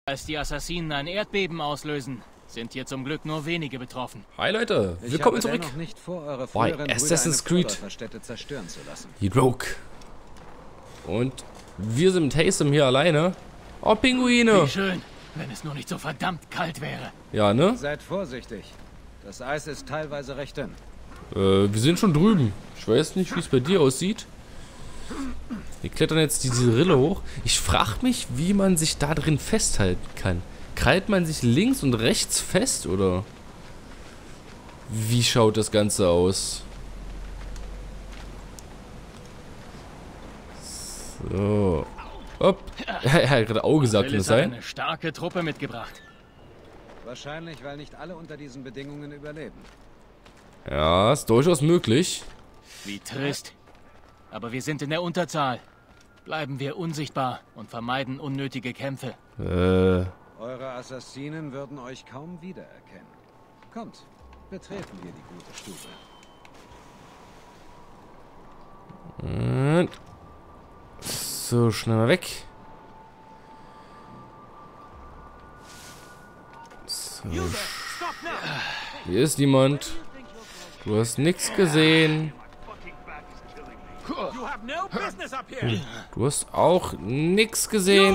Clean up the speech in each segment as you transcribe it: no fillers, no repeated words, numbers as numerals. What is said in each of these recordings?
Als die Assassinen ein Erdbeben auslösen, sind hier zum Glück nur wenige betroffen. Hi Leute, willkommen zurück noch nicht vor, eure bei früheren Assassin's Brüder eine Creed Pulververstätte zerstören zu lassen. Rogue. Und wir sind mit Haysom hier alleine. Oh, Pinguine! Wie schön, wenn es nur nicht so verdammt kalt wäre. Ja, ne? Seid vorsichtig. Das Eis ist teilweise recht dünn. Wir sind schon drüben. Ich weiß nicht, wie es bei dir aussieht. Wir klettern jetzt diese Rille hoch. Ich frage mich, wie man sich da drin festhalten kann. Krallt man sich links und rechts fest, oder? Wie schaut das Ganze aus? So. Hopp. Er hat gerade Au gesagt, kann das sein? Eine starke Truppe mitgebracht. Wahrscheinlich, weil nicht alle unter diesen Bedingungen überleben. Ja, ist durchaus möglich. Wie trist. Aber wir sind in der Unterzahl. Bleiben wir unsichtbar und vermeiden unnötige Kämpfe. Eure Assassinen würden euch kaum wiedererkennen. Kommt, betreten wir die gute Stube. Und so, schnell mal weg. So. Hier ist niemand. Du hast nichts gesehen. Du hast auch nichts gesehen.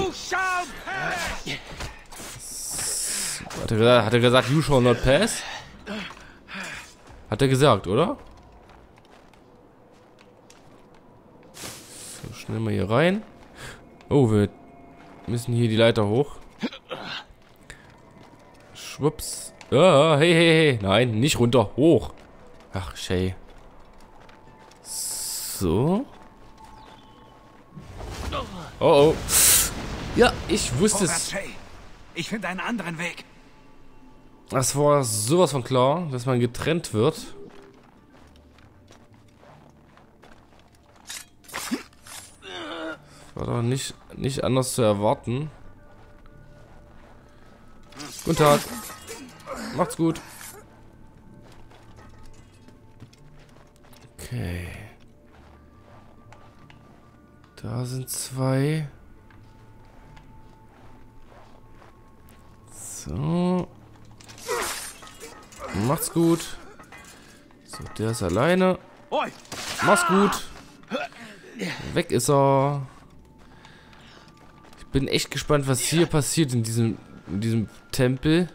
Hat er gesagt, you shall not pass? Hat er gesagt, oder? So, schnell mal hier rein. Oh, wir müssen hier die Leiter hoch. Schwupps. Ah, hey, hey, hey. Nein, nicht runter. Hoch. Ach, Shay. So. Oh, oh. Ja, ich wusste es. Ich finde einen anderen Weg. Das war sowas von klar, dass man getrennt wird. War doch nicht anders zu erwarten. Guten Tag. Macht's gut. Okay. Da sind zwei. So. Macht's gut. So, der ist alleine. Mach's gut. Weg ist er. Ich bin echt gespannt, was hier passiert in diesem Tempel.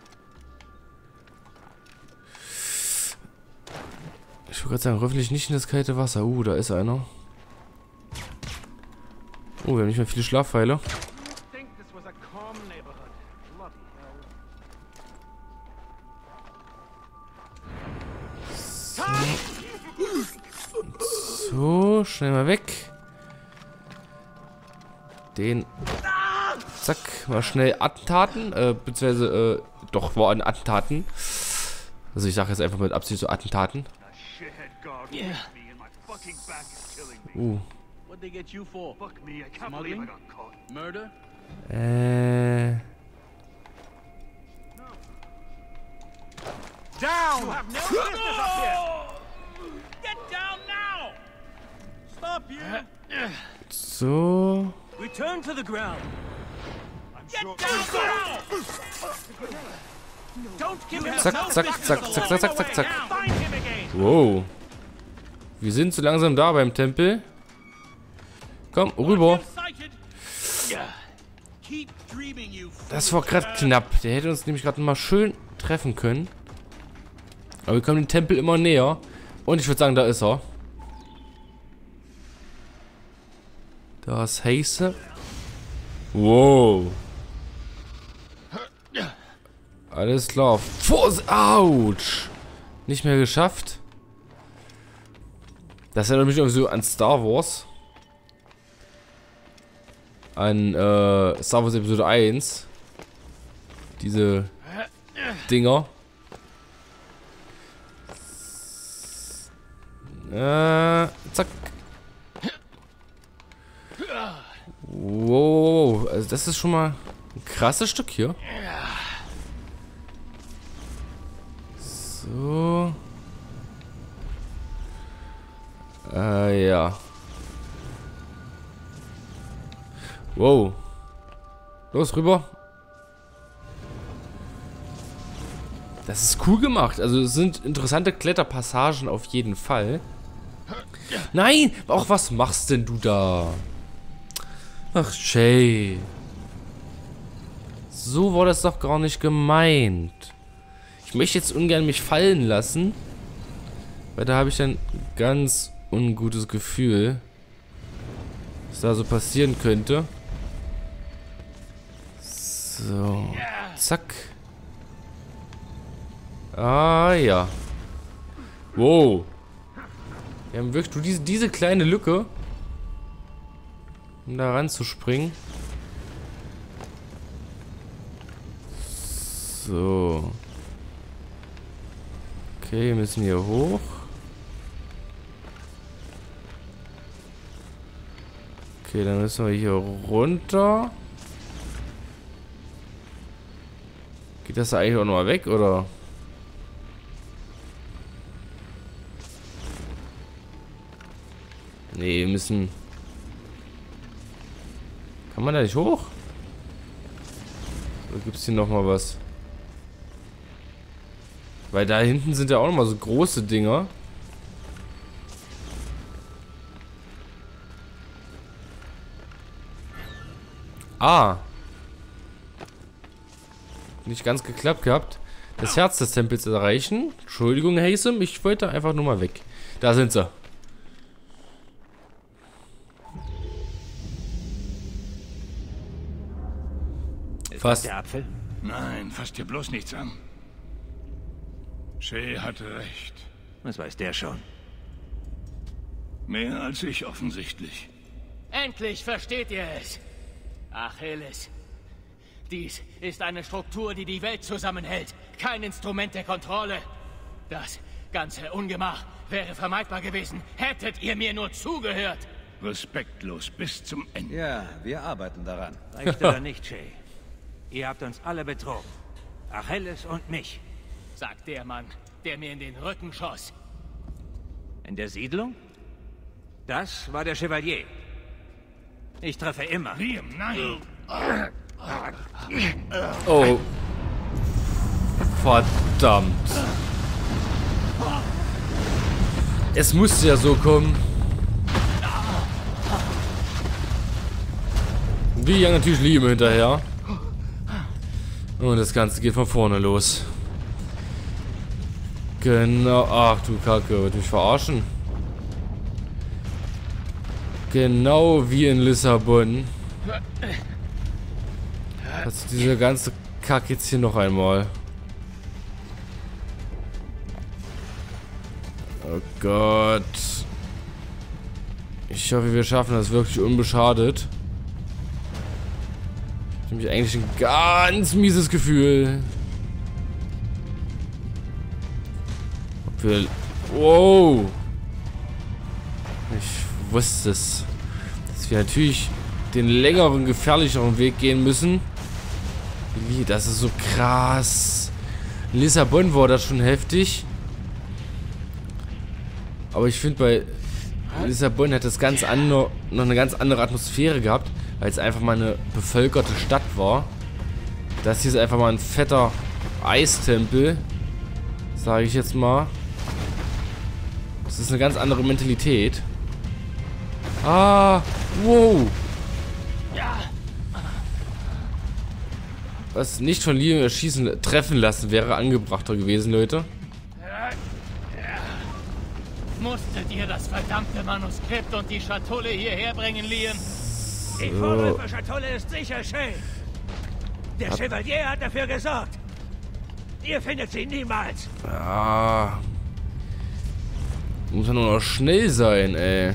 Ich wollte gerade sagen, hoffentlich nicht in das kalte Wasser. Da ist einer. Oh, wir haben nicht mehr viele Schlafpfeile. So, schnell mal weg. Den. Zack, mal schnell Attentaten. Beziehungsweise, doch, war ein Attentaten. Also ich sage jetzt einfach mit Absicht so Attentaten. What they get you for? Fuck me, I can't believe I got caught. Murder? Down! You have no business up here! Get down now! Stop you! So. Return to the ground! Get down now! Don't give him Zack, zack, zack, zack, zack, zack, zack, zack. Find him again! Wow. Wir sind so langsam da beim Tempel. Komm, rüber. Das war gerade knapp. Der hätte uns nämlich gerade mal schön treffen können. Aber wir kommen dem Tempel immer näher. Und ich würde sagen, da ist er. Da ist Haysom. Wow. Alles klar. Autsch. Nicht mehr geschafft. Das erinnert mich irgendwie so an Star Wars. An Star Wars Episode 1. Diese Dinger. Zack. Wow, also das ist schon mal ein krasses Stück hier. So. Ja. Wow. Los, rüber. Das ist cool gemacht. Also es sind interessante Kletterpassagen auf jeden Fall. Nein! Auch was machst denn du da? Ach, Shay. So war das doch gar nicht gemeint. Ich möchte jetzt ungern mich fallen lassen. Weil da habe ich dann ganz ungutes Gefühl, was da so passieren könnte. So. Zack. Ah, ja. Wow. Wir haben wirklich nur diese kleine Lücke, um da ranzuspringen. So. Okay, wir müssen hier hoch. Okay, dann müssen wir hier runter. Geht das da eigentlich auch nochmal weg, oder? Nee, wir müssen... Kann man da nicht hoch? Oder gibt es hier nochmal was? Weil da hinten sind ja auch nochmal so große Dinger. Ah. Nicht ganz geklappt gehabt. Das Herz des Tempels erreichen. Entschuldigung, Hasem, ich wollte einfach nur mal weg. Da sind sie. Fast. Der Apfel? Nein, fass dir bloß nichts an. Shay hatte recht. Was weiß der schon? Mehr als ich offensichtlich. Endlich versteht ihr es. Achilles. Dies ist eine Struktur, die die Welt zusammenhält. Kein Instrument der Kontrolle. Das ganze Ungemach wäre vermeidbar gewesen. Hättet ihr mir nur zugehört. Respektlos bis zum Ende. Ja, wir arbeiten daran. Reicht oder nicht, Shay? Ihr habt uns alle betrogen. Achilles und mich. Sagt der Mann, der mir in den Rücken schoss. In der Siedlung? Das war der Chevalier. Ich treffe immer. Liam, nein! Oh. Verdammt. Es musste ja so kommen. Wir jagen natürlich Liam hinterher. Und das Ganze geht von vorne los. Genau. Ach du Kacke, wird mich verarschen. Genau wie in Lissabon. Also diese ganze Kack jetzt hier noch einmal. Oh Gott. Ich hoffe, wir schaffen das wirklich unbeschadet. Ich habe eigentlich ein ganz mieses Gefühl. Ob wir... Wow. Ich wusste es. Dass wir natürlich den längeren, gefährlicheren Weg gehen müssen. Das ist so krass. In Lissabon war das schon heftig. Aber ich finde, bei Lissabon hat das ganz andere, noch eine ganz andere Atmosphäre gehabt, weil es einfach mal eine bevölkerte Stadt war. Das hier ist einfach mal ein fetter Eistempel, sage ich jetzt mal. Das ist eine ganz andere Mentalität. Ah, wow. Was nicht von Liam erschießen, treffen lassen, wäre angebrachter gewesen, Leute. Musstet ihr das verdammte Manuskript und die Schatulle hierher bringen, Liam? Die Vorläufer-Schatulle ist sicher, Shay. Der Chevalier hat dafür gesorgt. Ihr findet sie niemals. Ah. Muss ja nur noch schnell sein, ey.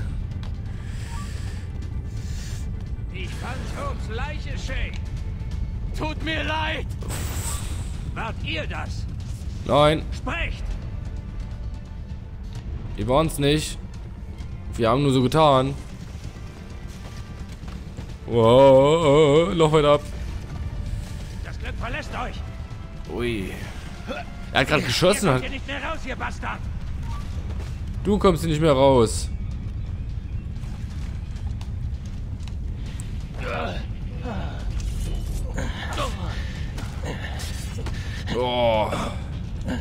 Ich fand Holmes' Leiche, Shay. Tut mir leid! Wart ihr das? Nein, Sprecht! die waren's nicht. Wir haben nur so getan. Wow, noch weiter ab. Das Glück verlässt euch. Ui. Er hat gerade geschossen. Ihr kommt hier nicht mehr raus, ihr Bastard. Du kommst hier nicht mehr raus. Oh.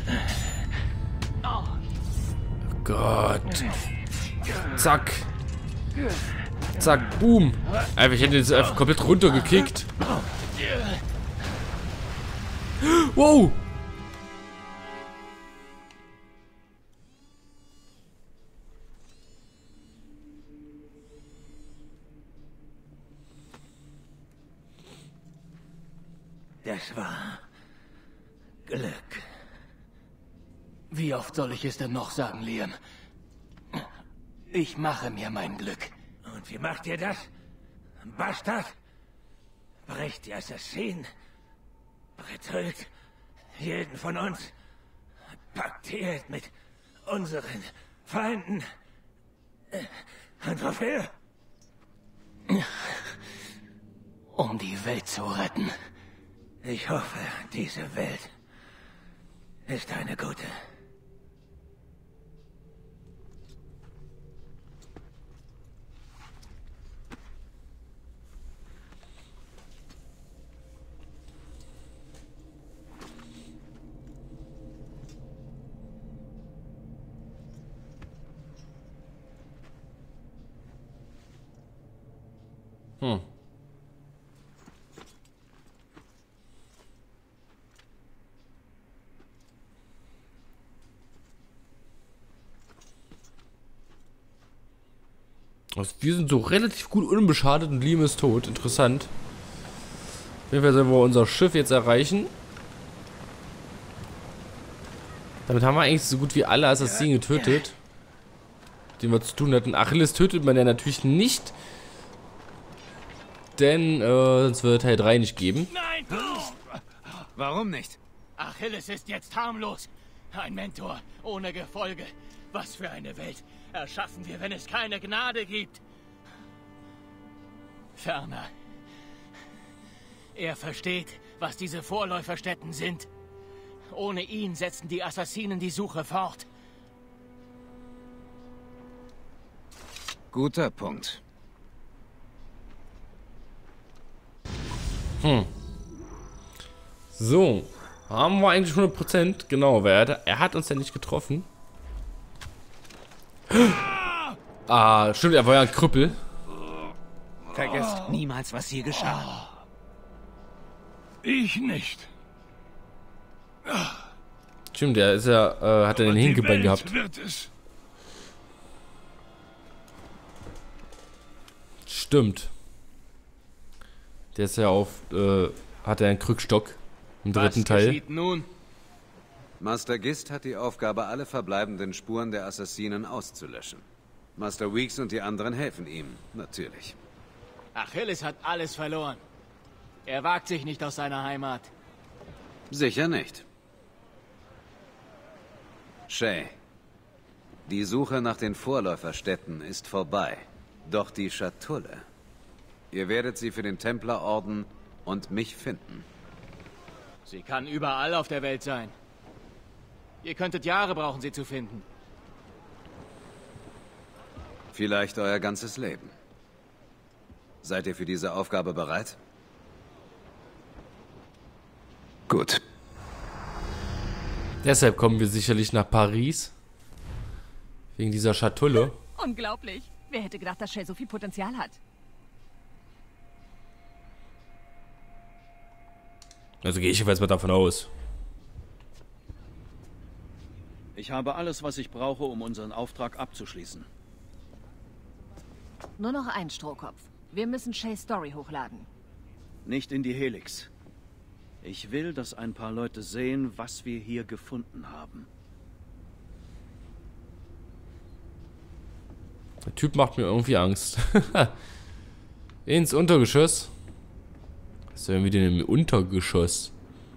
Zack. Zack, boom. Einfach, ich hätte jetzt einfach komplett runtergekickt. Wow. Das war Glück. Wie oft soll ich es denn noch sagen, Liam? Ich mache mir mein Glück. Und wie macht ihr das? Bastard? Brecht die Assassinen? Betrügt jeden von uns? Paktiert mit unseren Feinden? Und wofür? Um die Welt zu retten. Ich hoffe, diese Welt ist eine gute. Also wir sind so relativ gut unbeschadet und Liam ist tot. Interessant. Auf jeden Fall sollen wir unser Schiff jetzt erreichen. Damit haben wir eigentlich so gut wie alle Assassinen getötet, denen wir zu tun hatten. Achilles tötet man ja natürlich nicht. Denn sonst wird Teil 3 nicht geben. Nein! Warum nicht? Achilles ist jetzt harmlos. Ein Mentor ohne Gefolge. Was für eine Welt erschaffen wir, wenn es keine Gnade gibt? Ferner. Er versteht, was diese Vorläuferstätten sind. Ohne ihn setzen die Assassinen die Suche fort. Guter Punkt. So. Haben wir eigentlich 100%. Genau, weil er hat uns ja nicht getroffen. Ah, stimmt, er war ja ein Krüppel. Vergesst niemals, was hier geschah. Ich nicht. Stimmt, der ist ja, hat er den Hinkebein gehabt. Wird es. Stimmt. Der ist ja hat er einen Krückstock im dritten Teil. geschieht nun? Master Gist hat die Aufgabe, alle verbleibenden Spuren der Assassinen auszulöschen. Master Weeks und die anderen helfen ihm, natürlich. Achilles hat alles verloren. Er wagt sich nicht aus seiner Heimat. Sicher nicht. Shay, die Suche nach den Vorläuferstätten ist vorbei. Doch die Schatulle. Ihr werdet sie für den Templerorden und mich finden. Sie kann überall auf der Welt sein. Ihr könntet Jahre brauchen, sie zu finden. Vielleicht euer ganzes Leben. Seid ihr für diese Aufgabe bereit? Gut. Deshalb kommen wir sicherlich nach Paris. Wegen dieser Schatulle. Unglaublich. Wer hätte gedacht, dass Shay so viel Potenzial hat? Also gehe ich jedenfalls mal davon aus. Ich habe alles, was ich brauche, um unseren Auftrag abzuschließen. Nur noch ein Strohkopf. Wir müssen Shays Story hochladen. Nicht in die Helix. Ich will, dass ein paar Leute sehen, was wir hier gefunden haben. Der Typ macht mir irgendwie Angst. Ins Untergeschoss. Was ist denn wieder im Untergeschoss?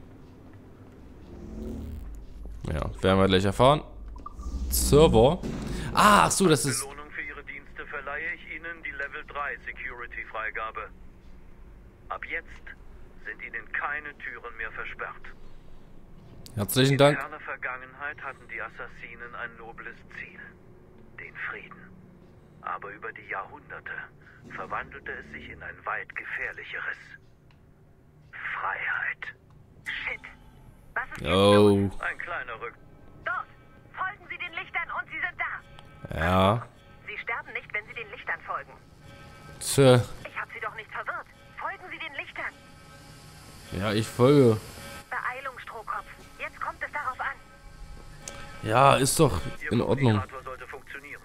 Ja, werden wir gleich erfahren. Server. Ah, ach so, das ist... Belohnung für Ihre Dienste verleihe ich Ihnen die Level 3 Security-Freigabe. Ab jetzt sind Ihnen keine Türen mehr versperrt. Herzlichen Dank. In ferner Vergangenheit hatten die Assassinen ein nobles Ziel. Den Frieden. Aber über die Jahrhunderte verwandelte es sich in ein weit gefährlicheres. Freiheit. Shit. Was ist Oh. Ein kleiner Rück... Dort. Folgen Sie den Lichtern und Sie sind da. Ja. Sie sterben nicht, wenn Sie den Lichtern folgen. Tja. Ich habe Sie doch nicht verwirrt. Folgen Sie den Lichtern. Ja, ich folge. Beeilung, Strohkopf. Jetzt kommt es darauf an. Ja, ist doch in Ihr Ordnung. Kommunikator sollte funktionieren.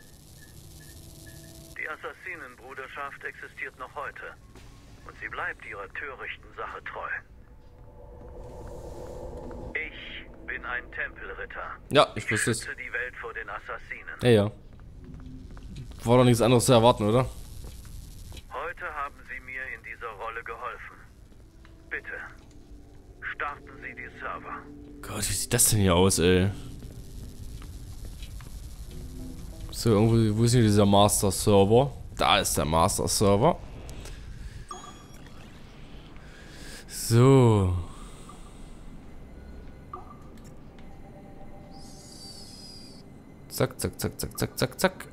Die Assassinenbruderschaft existiert noch heute. Und sie bleibt ihrer törichten Sache treu. Ich bin ein Tempelritter. Ja, ich wusste es. Schütze die Welt vor den Assassinen. Ja, ja. War doch nichts anderes zu erwarten, oder? Heute haben Sie mir in dieser Rolle geholfen. Bitte, starten Sie die Server. Gott, wie sieht das denn hier aus, ey? So, irgendwo, wo ist denn dieser Master-Server? Da ist der Master-Server. So. Zack, zack, zack, zack, zack, zack, zack.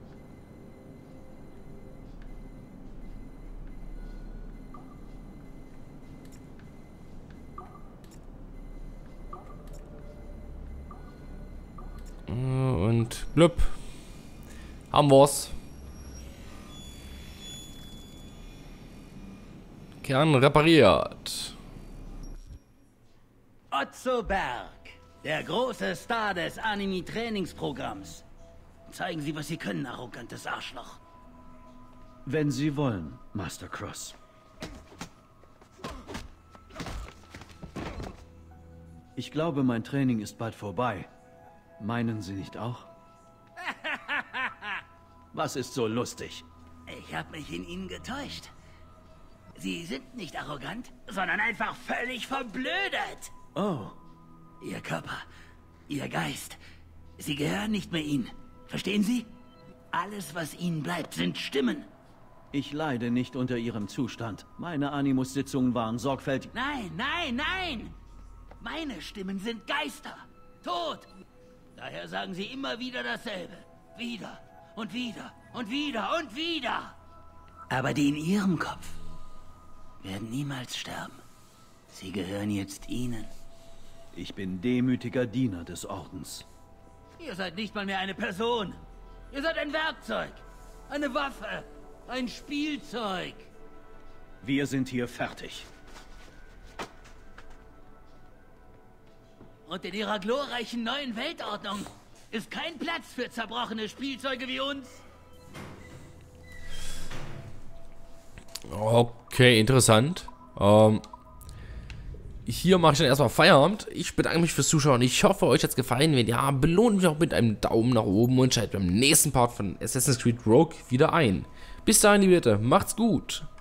Und blub. Haben wir's. Kern repariert. Otzo Berg, der große Star des Anime-Trainingsprogramms. Zeigen Sie, was Sie können, arrogantes Arschloch. Wenn Sie wollen, Master Cross. Ich glaube, mein Training ist bald vorbei. Meinen Sie nicht auch? Was ist so lustig? Ich habe mich in Ihnen getäuscht. Sie sind nicht arrogant, sondern einfach völlig verblödet. Oh. Ihr Körper, Ihr Geist, sie gehören nicht mehr Ihnen. Verstehen Sie? Alles, was Ihnen bleibt, sind Stimmen. Ich leide nicht unter Ihrem Zustand. Meine Animus-Sitzungen waren sorgfältig. Nein, nein, nein! Meine Stimmen sind Geister. Tot. Daher sagen Sie immer wieder dasselbe. Wieder und wieder und wieder und wieder. Aber die in Ihrem Kopf werden niemals sterben. Sie gehören jetzt Ihnen. Ich bin demütiger Diener des Ordens. Ihr seid nicht mal mehr eine Person. Ihr seid ein Werkzeug. Eine Waffe. Ein Spielzeug. Wir sind hier fertig. Und in Ihrer glorreichen neuen Weltordnung ist kein Platz für zerbrochene Spielzeuge wie uns. Okay, interessant. Hier mache ich dann erstmal Feierabend. Ich bedanke mich fürs Zuschauen. Ich hoffe, euch hat es gefallen. Wenn ja, belohnt mich auch mit einem Daumen nach oben und schaltet beim nächsten Part von Assassin's Creed Rogue wieder ein. Bis dahin, liebe Leute, macht's gut.